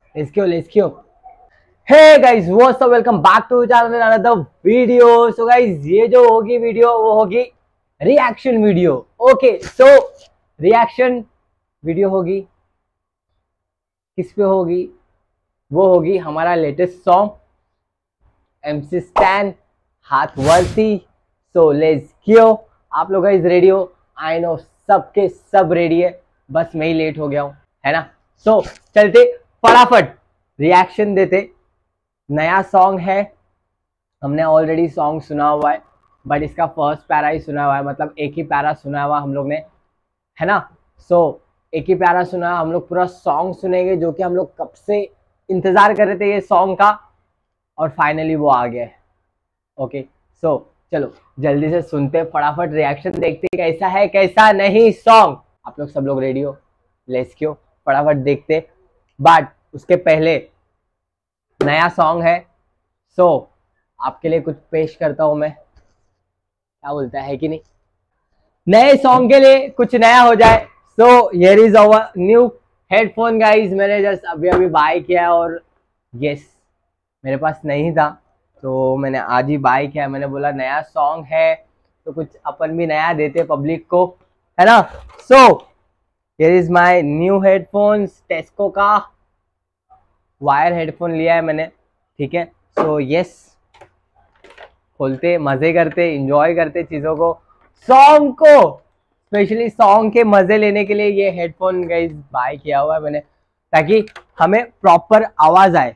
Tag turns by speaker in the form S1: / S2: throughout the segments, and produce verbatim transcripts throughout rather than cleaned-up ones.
S1: Let's go, let's go. Hey guys, what's up? Welcome back to channel with another video. So guys, ये जो होगी video वो होगी reaction video. Okay, so reaction video होगी, किस पे होगी? वो होगी हमारा लेटेस्ट सॉन्ग एमसी स्टैन हाथवर्ती. So let's go. आप लोग गाइस रेडी हो? आई नो सबके सब रेडी है, बस मैं ही लेट हो गया हूँ, है ना. सो so, चलते फटाफट रिएक्शन देते. नया सॉन्ग है, हमने ऑलरेडी सॉन्ग सुना हुआ है, बट इसका फर्स्ट पैरा ही सुना हुआ है, मतलब एक ही पैरा सुना हुआ हम लोग ने, है ना. सो so, एक ही पैरा सुना, हम लोग पूरा सॉन्ग सुनेंगे जो कि हम लोग कब से इंतज़ार कर रहे थे ये सॉन्ग का, और फाइनली वो आ गया है. ओके, सो चलो जल्दी से सुनते, फटाफट रिएक्शन देखते कैसा है कैसा नहीं सॉन्ग. आप लोग सब लोग रेडी हो? लेट्स गो, फटाफट देखते. बट उसके पहले नया सॉन्ग है, सो so, आपके लिए कुछ पेश करता हूं मैं. क्या बोलता है कि नहीं? नए सॉन्ग के लिए कुछ नया हो जाए. So here is our new headphone guys. मैंने जस्ट अभी अभी बाय किया है, और यस मेरे पास नहीं था तो मैंने आज ही बाय किया. मैंने बोला नया सॉन्ग है तो कुछ अपन भी नया देते पब्लिक को, है ना. So here is my new headphones. Tesco का वायर हेडफोन लिया है मैंने, ठीक है. सो यस, खोलते, मजे करते, एंजॉय करते चीज़ों को, सॉन्ग को, स्पेशली सॉन्ग के मजे लेने के लिए ये हेडफोन गाइस बाय किया हुआ है मैंने, ताकि हमें प्रॉपर आवाज आए.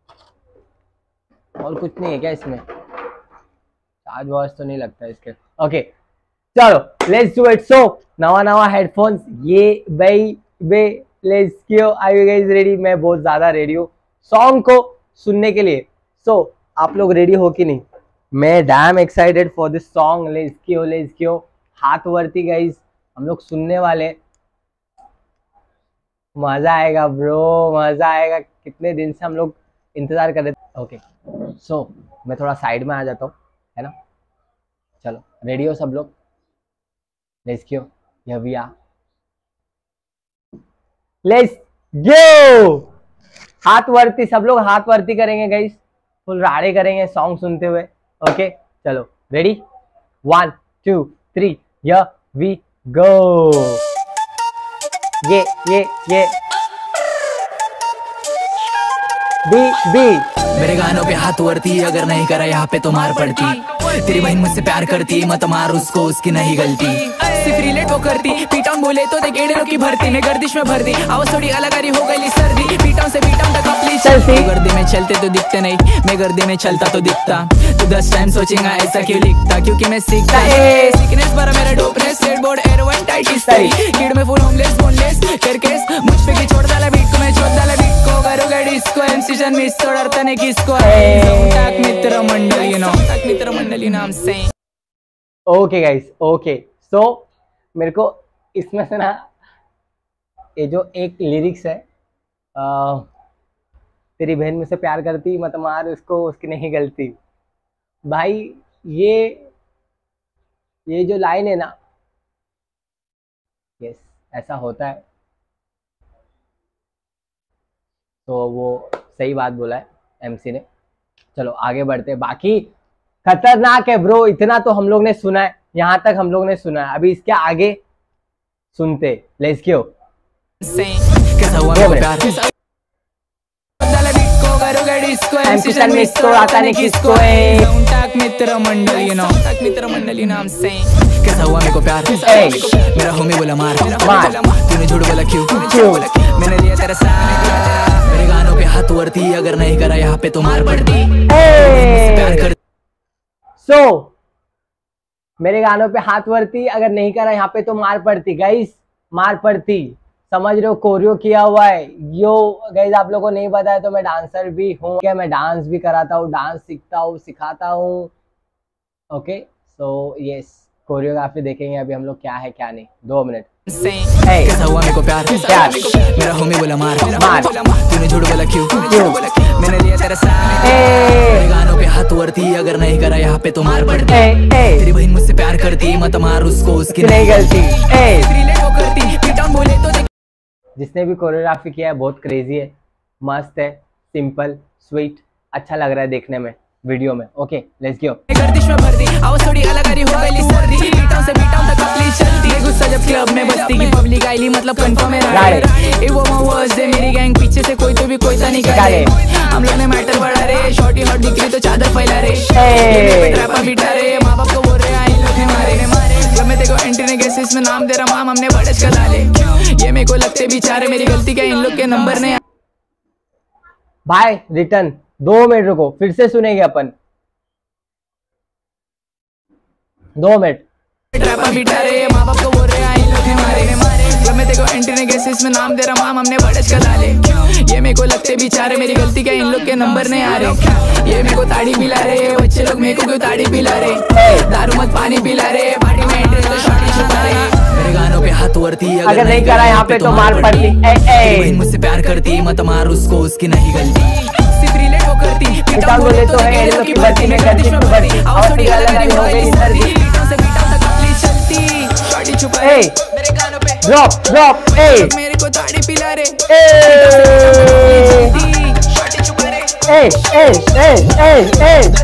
S1: और कुछ नहीं है क्या इसमें? चार्ज वार्ज तो नहीं लगता इसके. ओके चलो लेट्स डू इट. सो नवा नवा हेडफोन्स ये भाई बे. Let's go. Are you guys ready? मैं बहुत ज्यादा रेडी हूँ सॉन्ग को सुनने के लिए. सो so, आप लोग रेडी हो कि नहीं? मैं damn excited for this song. Let's go, let's go. हाथवर्ती गाइस हम लोग सुनने वाले, मजा आएगा ब्रो, मजा आएगा. कितने दिन से हम लोग इंतजार कर रहे थे. ओके सो मैं थोड़ा साइड में आ जाता हूँ, है ना. चलो रेडी हो सब लोग? Let's go. Here we are. Let's go. हाथवर्ती, सब लोग हाथवर्ती करेंगे गाइस, फुल राड़े करेंगे सॉन्ग सुनते हुए. ओके चलो ready. One two three, here we go. ये ये ये बी बी.
S2: मेरे गानों पे हाथवर्ती, अगर नहीं करा यहाँ पे तो मार पड़ती. तेरी बहन मुझसे प्यार करती, मत मार उसको, उसकी नहीं गलती. सिर्फ रिलेट वो करती, पीटाउन बोले तो दे गेड़े की भरती. मैं गर्दिश में भर दी, आवाज थोड़ी अलग आ रही हो गई सर्दी. पीटाउन से पीटाउन तक अपनी चलती. गर्दी में चलते तो दिखते नहीं, मैं गर्दी में चलता तो दिखता. तू दस टाइम सोचेगा ऐसा क्यों लिखता, क्योंकि मैं सीखता है. सीखनेस पर मेरा dopeness, state board air one tight style. Kid में फुल होमलेस बोनलेस करकेस, मुझ पे की छोड़ डाला बीट को, मैं छोड़ डाला बीट को. करूंगा डिस्को एमसी जन मिस तोड़ता नहीं किसको. टाक मित्र मंडल, यू नो टाक मित्र मंडल, you know I am saying.
S1: Okay guys, okay. So मेरे को इसमें से ना ये जो एक लिरिक्स है, आ, तेरी बहन मुझसे प्यार करती, मत मार उसको, उसकी नहीं गलती. भाई ये ये जो लाइन है ना, यस ऐसा होता है. तो वो सही बात बोला है एमसी ने. चलो आगे बढ़ते. बाकी खतरनाक है ब्रो, इतना तो हम लोग ने सुना है, यहाँ तक हम लोग ने सुना है, अभी इसके आगे सुनते. Let's go. आता नहीं किसको
S2: मित्र मंडल, यू नो मित्र मंडल, you know I am saying. कैसा हुआ मेरे को प्यार, मेरा होमी बोला मार मार, तूने झूठ बोला क्यों क्यों, मैंने लिया तेरा साथ. मेरे गानों पे हाथवर्ती, अगर नहीं करा यहाँ पे तो मार पड़ती. प्यार कर.
S1: सो so, मेरे गानों पे हाथवर्ती, अगर नहीं करा यहाँ पे तो मार पड़ती. गाइस मार पड़ती, समझ रहे हो? कोरियो किया हुआ है यो गाइस. आप लोगों को नहीं पता है तो मैं डांसर भी हूँ, क्या मैं डांस भी कराता हूँ, डांस सीखता हूँ, सिखाता हूँ. ओके सो यस, कोरियोग्राफी देखेंगे अभी हम लोग क्या है क्या नहीं. दो मिनट.
S2: कैसा हुआ मेरे को प्यार, प्यार मेरा होमी बोला मार मार, तूने झूठ बोला क्यों क्यों, मैंने लिया तेरा साथ. मेरे गानों पे हाथवर्ती, अगर नहीं करा यहाँ पे तो मार पड़ती. तेरी बहन मुझसे प्यार करती, मत मार उसको, उसकी नहीं गलती. जिसने भी कोरियोग्राफी किया है बहुत क्रेजी है,
S1: मस्त है, सिंपल स्वीट, अच्छा लग रहा है देखने में वीडियो में। Okay let's go.
S2: गर्दिश में भर दी आवाज थोड़ी अलग आ रही हो गई सर्दी बीटाउन से बीटाउन तक अपनी चलती है गुस्सा जब क्लब में बजती की पब्लिक आईली मतलब कंफर्म है राइट ए वो वर्ड्स दे मेरी गैंग पीछे से कोई तो भी कोई ता निकाले हम लोग ने मैटर बढ़ा रे शॉर्टी हॉट दिख रही तो चादर फैला रे ट्रैपा बिठा रे मां बाप को बोल रहे आई लोग ने मारे मारे जब मैं देखो एंट्री ने कैसे इसमें नाम दे रहा माम हमने बड़च का डाले ये मेरे को लगते बेचारे मेरी गलती क्या इन लोग के नंबर ने
S1: भाई रिटर्न दो मिनट रुको, फिर से सुनेंगे अपन दो मिनट।
S2: ट्रैपा बिठा रे मां बाप को बोल रहे आई लोग ने मारे मारे जब मैं देखो एंट्री ने कैसे इसमें नाम दे रहा माम हमने बड़च का डाले ये मेरे को लगते बेचारे मेरी गलती क्या इन लोग के नंबर नहीं आ रहे ये मेरे को ताड़ी पिला रहे बच्चे लोग मेरे को क्यों ताड़ी पिला रहे दारू मत पानी पिला रहे पार्टी में एंट्री तो शॉर्टी छुपा रहे मेरे गानों पे हाथ उड़ती
S1: अगर नहीं करा यहाँ पे तो मार पड़ती
S2: मुझसे प्यार करती मत मार उसको उसकी नहीं गलती सिर्फ रिलेट वो करती
S1: पिटाउन बोले तो है ये लोग की भर्ती में गर्दिश में भर्ती आवाज थोड़ी अलग आ रही हो गई सर्दी
S2: बीटाउन से बीटाउन तक अपनी चलती शॉर्टी छुपा
S1: ए
S2: मेरे गानों पे
S1: ड्रॉप ड्रॉप ए
S2: मेरे को ताड़ी पिला रे
S1: ए
S2: शॉर्टी छुपा रे
S1: ए ए ए ए ए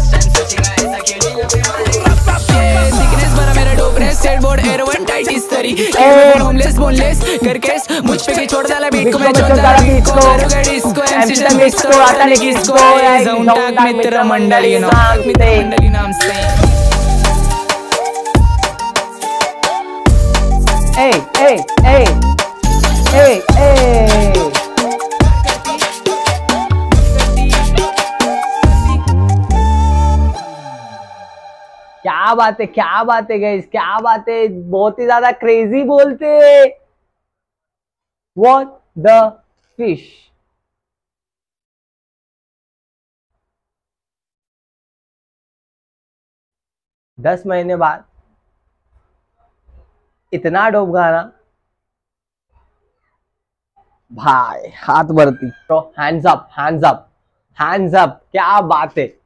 S2: सिकनेस भरा मेरा डोपरे सेट बोर्ड एरोवन टाइटिस तरी होमलेस बोनलेस करकेस मुझ पे भी छोड़ डाला बीट को मैं छोड़ डाला बीट को गाड़ी इसको एमसी द मिक्स को आता नहीं किसको जाऊं टाक मित्र मंडली नाम मित्र मंडली नाम से
S1: ए ए ए ए ए क्या बात है, क्या बात है गाइस, क्या बात है, बहुत ही ज्यादा क्रेजी बोलते हैं। What the fish. दस महीने बाद इतना डोप गाना भाई, हाथ भरती। तो hands up, hands up, hands up, क्या बात है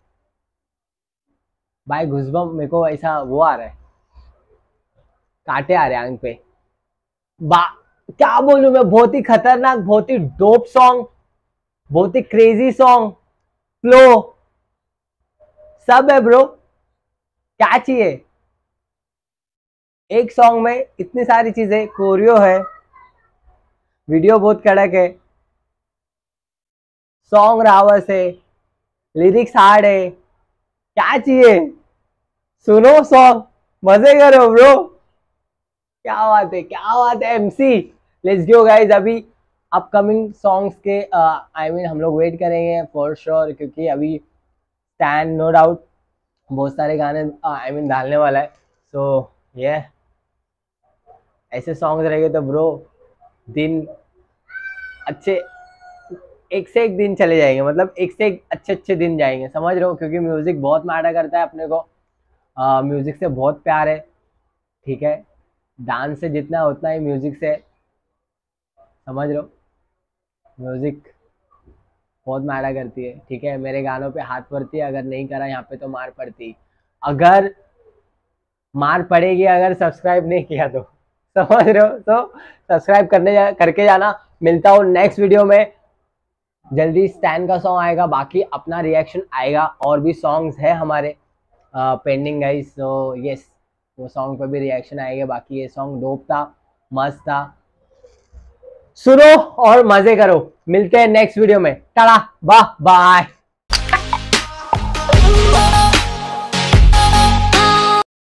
S1: भाई। घुसबम मेरे को ऐसा वो आ रहा है, कांटे आ रहे हैं आंख पे। बा क्या बोलूं मैं, बहुत ही खतरनाक, बहुत ही डोप सॉन्ग, बहुत ही क्रेजी सॉन्ग, फ्लो सब है ब्रो। क्या चाहिए एक सॉन्ग में, इतनी सारी चीजें, कोरियो है, वीडियो बहुत कड़क है, सॉन्ग रावस है, लिरिक्स हार्ड है, क्या चाहिए। सुनो सॉन्ग, मजे करो ब्रो। क्या बात है, क्या बात है एमसी। Let's go guys. अभी अपकमिंग सॉन्ग्स के I uh, mean I mean, हम लोग वेट करेंगे फॉर श्योर, क्योंकि अभी स्टैंड नो डाउट बहुत सारे गाने आई मीन डालने वाला है। सो ये yeah, ऐसे सॉन्ग्स रहेंगे तो ब्रो दिन अच्छे, एक से एक दिन चले जाएंगे, मतलब एक से एक अच्छे अच्छे दिन जाएंगे, समझ रहे हो। क्योंकि म्यूजिक बहुत मैटर करता है अपने को, म्यूजिक से बहुत प्यार है, ठीक है। डांस से जितना उतना ही म्यूजिक से, समझ रहे हो, म्यूजिक बहुत मैटर करती है, ठीक है। मेरे गानों पे हाथ पड़ती है, अगर नहीं करा यहाँ पे तो मार पड़ती। अगर मार पड़ेगी अगर सब्सक्राइब नहीं किया तो, समझ रहे हो। तो सब्सक्राइब करने जा, करके जाना। मिलता हूँ नेक्स्ट वीडियो में, जल्दी स्टैंड का सॉन्ग आएगा, बाकी अपना रिएक्शन आएगा, और भी सॉन्ग्स है हमारे पेंडिंग गाइस। सो यस, वो सॉन्ग पे भी रिएक्शन आएगा। बाकी ये सॉन्ग डोप था, मस्त था, सुनो और मजे करो। मिलते हैं नेक्स्ट वीडियो में। Tata, bye bye.